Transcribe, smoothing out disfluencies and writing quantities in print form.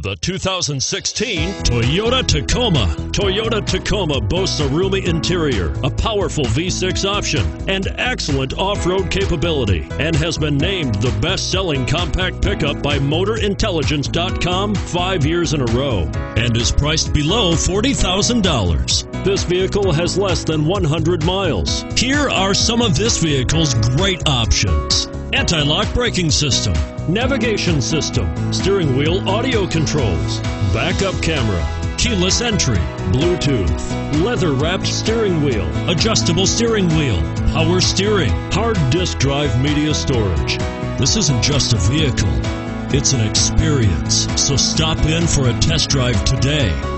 The 2016 Toyota Tacoma. Toyota Tacoma boasts a roomy interior, a powerful V6 option, and excellent off-road capability, and has been named the best-selling compact pickup by MotorIntelligence.com 5 years in a row, and is priced below $40,000. This vehicle has less than 100 miles. Here are some of this vehicle's great options: anti-lock braking system, navigation system, steering wheel audio controls, backup camera, keyless entry, Bluetooth, leather-wrapped steering wheel, adjustable steering wheel, power steering, hard disk drive media storage. This isn't just a vehicle, it's an experience. So stop in for a test drive today.